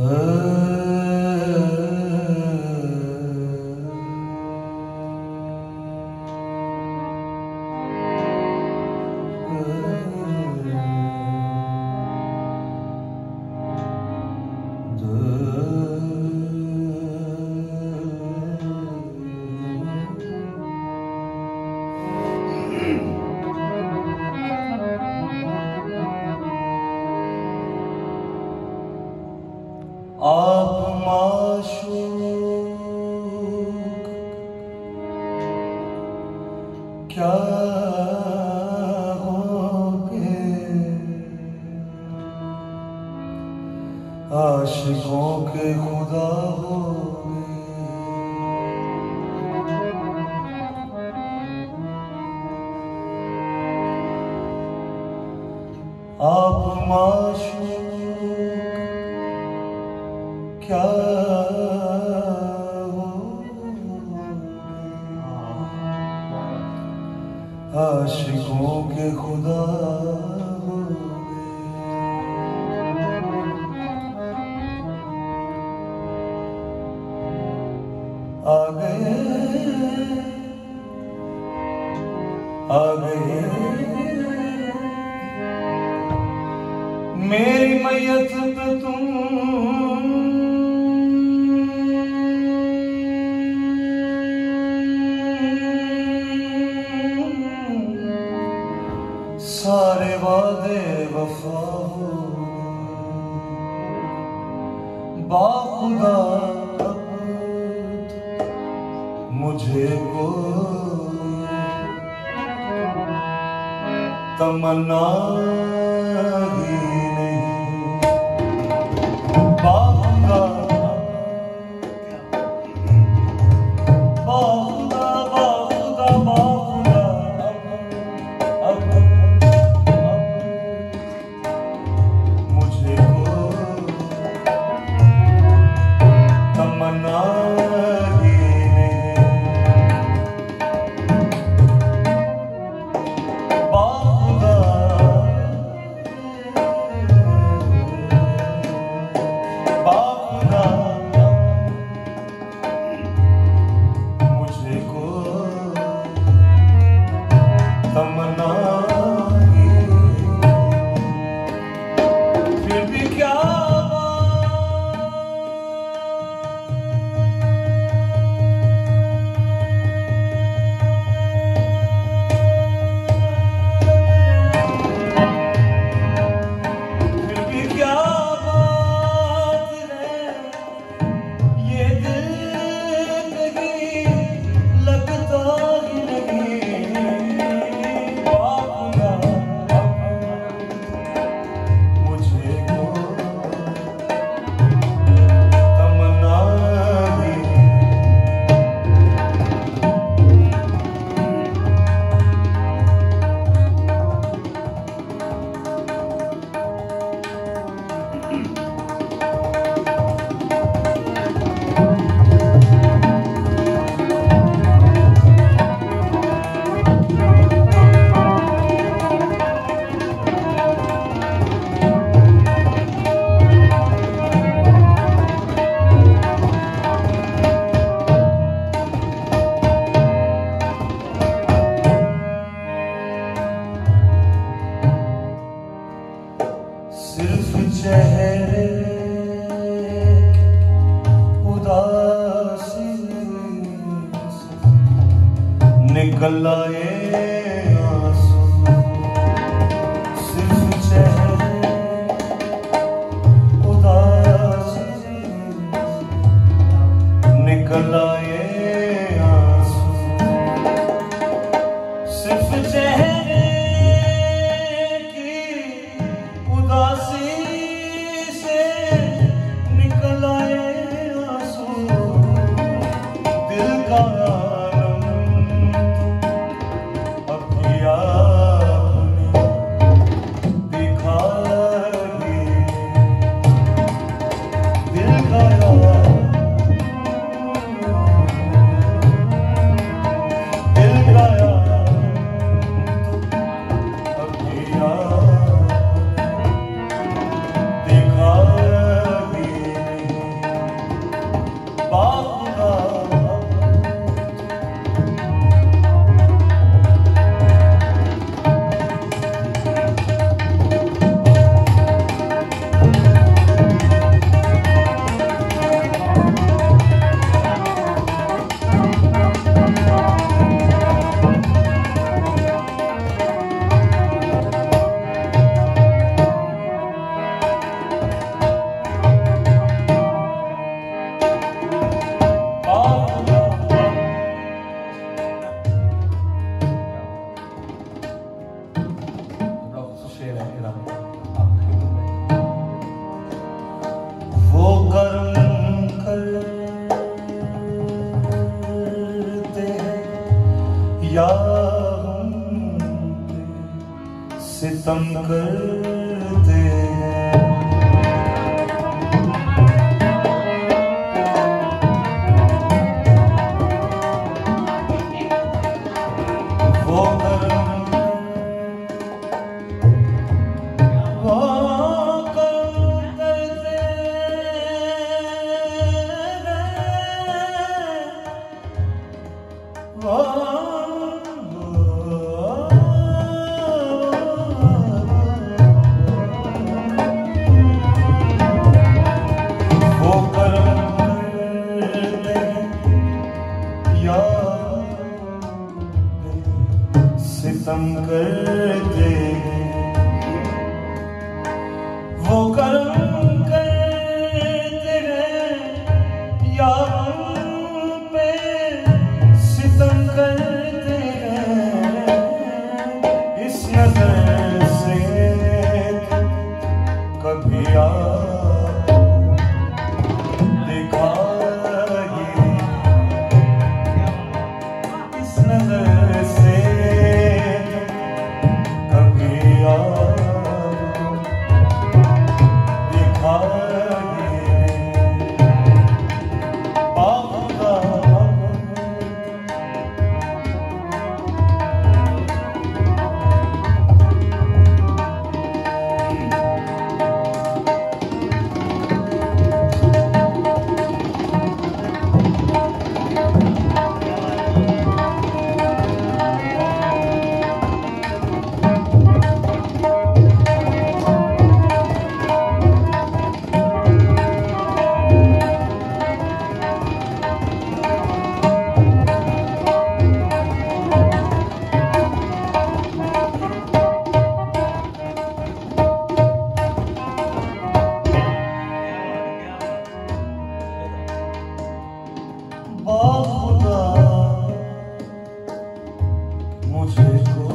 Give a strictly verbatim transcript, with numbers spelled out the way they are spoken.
आप माशूक क्या होगे, आशिकों के खुदा होगे। आप माशूक क्या आशिकों के खुदा होगे। आ गए आ गए मेरी मैयत पे तुम, सारे वादे वफा हो बाखुदा मुझे को तमन्ना ही नहीं। बाखुदा बाखुदा बाखुदा बाखुदा अब तमन्ना ही नहीं। बाखुदा बाखुदा मुझे को तमन्ना ही, फिर भी क्या सिर्फ चेहरे उदासी निकल आए आंसू, सिर्फ चेहरे उदासी निकल आए आंसू, सिर्फ चेहरे से निकल आए आंसू, दिल का आलम सितम करते हैं। वो करम वो करम करते हैं। वो सितम करते हैं। वो कर्म करते हैं या हम पे सितम करते हैं। इस नजर से कभी आ देखा ये, इस नजर से खुदा मुझे को